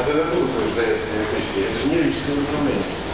тогда откуда утверждается электричество? Это же не электрическое управление.